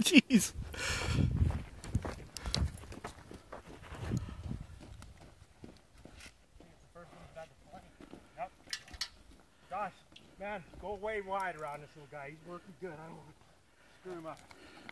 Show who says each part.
Speaker 1: Jeez.
Speaker 2: Josh, man, go way wide around this little guy. He's working good. I don't want to screw him up.